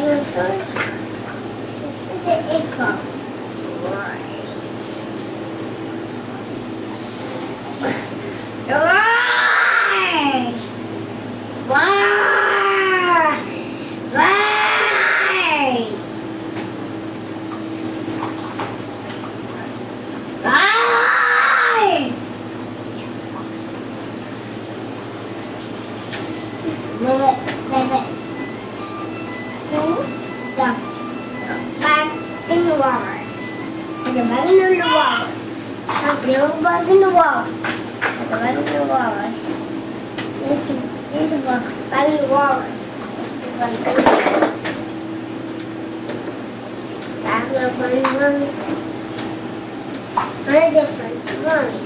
dinosaurs? It's an echo. Back in the water. Put the bug in the water. Put the bug in the water. Put the bug in the water. Here's a bug in the water. That's no funny mommy. I'm different mommy.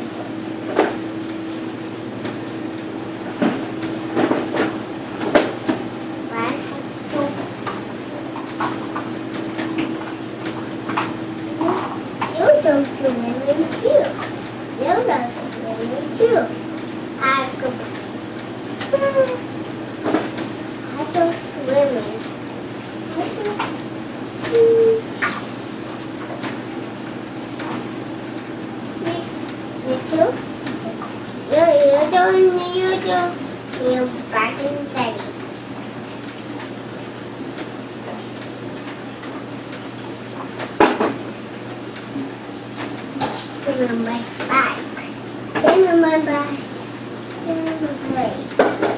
Don't swimming too. You don't swimming too. I go swimming. You too? You don't. You're back in bed. Give me my bag. Give me my bag. Give me my plate.